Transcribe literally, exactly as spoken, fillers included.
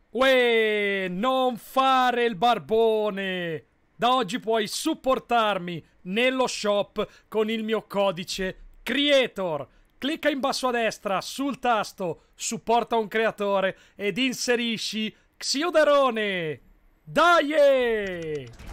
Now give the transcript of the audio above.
Uè, non fare il barbone! Da oggi puoi supportarmi nello shop con il mio codice Creator. Clicca in basso a destra sul tasto Supporta un creatore ed inserisci Xiodarone. Dai!